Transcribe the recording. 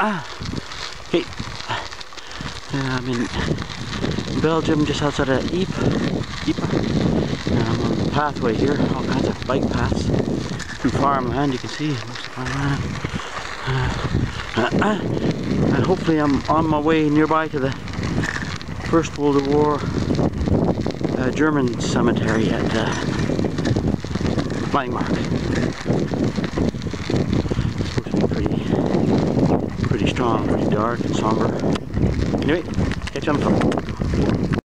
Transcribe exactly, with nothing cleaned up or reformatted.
Ah, okay. Uh, I'm in Belgium, just outside of Ypres. Ypres. And I'm on the pathway here, all kinds of bike paths through farmland. You can see most of farmland. Uh, uh, uh, and hopefully I'm on my way nearby to the First World War uh, German cemetery at uh, Langemark. It's supposed to be pretty, pretty strong, pretty dark and somber. Anyway, catch you on the phone.